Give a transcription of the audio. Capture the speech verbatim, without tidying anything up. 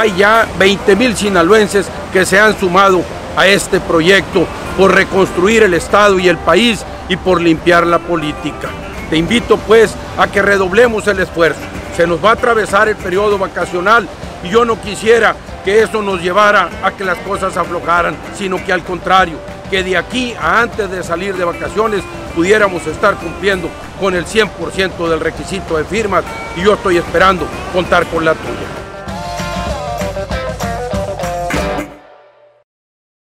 hay ya veinte mil sinaloenses que se han sumado a este proyecto por reconstruir el Estado y el país y por limpiar la política. Te invito pues a que redoblemos el esfuerzo. Se nos va a atravesar el periodo vacacional y yo no quisiera que eso nos llevara a que las cosas aflojaran, sino que al contrario, que de aquí a antes de salir de vacaciones pudiéramos estar cumpliendo con el cien por ciento del requisito de firmas, y yo estoy esperando contar con la tuya.